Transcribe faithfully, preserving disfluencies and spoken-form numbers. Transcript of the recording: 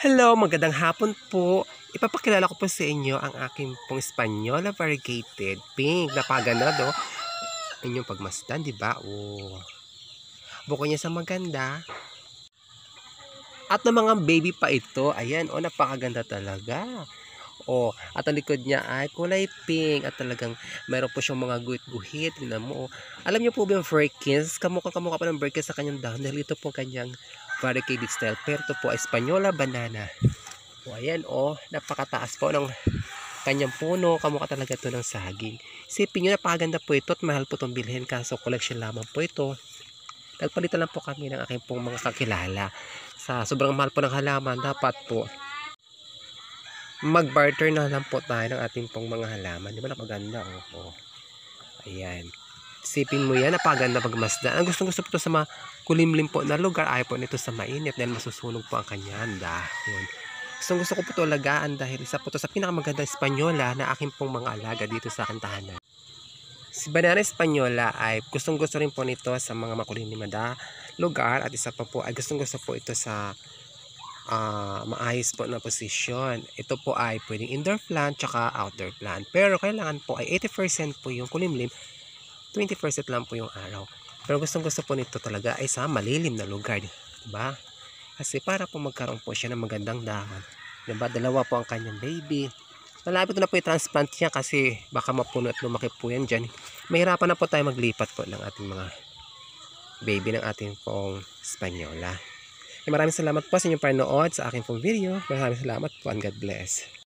Hello, magandang hapon po. Ipapakilala ko po sa inyo ang aking pong Española variegated pink. Napaganda do. Inyong pagmasdan, di ba? Oh. Buko niya sa maganda. At ng mga baby pa ito, ayan, oh, napakaganda talaga. Oh, at ang likod niya ay kulay pink at talagang meron po siyang mga guhit-guhit. Tingnan mo. Oh. Alam niyo po ba yung Firkins? Kamukha kamukha pa ng Firkins sa kanyang dahon dahil ito po kanyang variegated style. Pero ito po ay Española banana. O ayan o, oh, napakataas po ng kanyang puno. Kamukha talaga ito ng saging. Isipin nyo, napakaganda po ito at mahal po itong bilhin. Kaso collection lamang po ito. Nagpalitan lang po kami ng aking pong mga kakilala. Sa sobrang mahal po ng halaman, dapat po mag-barter na lang po tayo ng ating pong mga halaman. Di ba napaganda? O, oh. Ayan. Isipin mo yan, napaganda pagmasdan. Ang gustong gusto po ito sa mga kulimlim po na lugar. Ayaw po nito sa mainit dahil masusunog po ang kanyang dahon. Gustong gusto ko po ito alagaan dahil isa po ito sa pinakamagandang Española na aking pong mga alaga dito sa aking tahanan. Si Banana Española ay gustong gusto rin po nito sa mga makulimlim na lugar at isa pa po ay gustong gusto po ito sa uh, maayos po na posisyon. Ito po ay pwedeng indoor plant tsaka outdoor plant. Pero kailangan po ay eighty percent po yung kulimlim, twenty percent lang po yung araw. Pero gustong gusto po nito talaga ay sa malilim na lugar, diba? Kasi para po magkaroon po siya ng magandang dahon. Diba? Dalawa po ang kanyang baby. Malapit na po i-transplant niya kasi baka mapuno at lumaki po yan dyan. Mahirapan na po tayo maglipat po ng ating mga baby ng ating pong Española. Maraming salamat po sa inyong panonood sa aking pong video. Maraming salamat po and God bless.